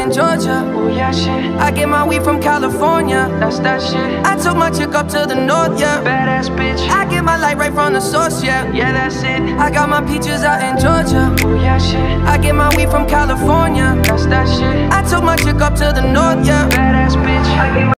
in Georgia. Oh yeah, shit. I get my weed from California. That's that shit. I took my chick up to the north, yeah. Badass bitch. I get my light right from the source, yeah. Yeah, that's it. I got my peaches out in Georgia. Oh yeah, shit. I get my weed from California. That's that shit. I took my chick up to the north, yeah. Badass bitch.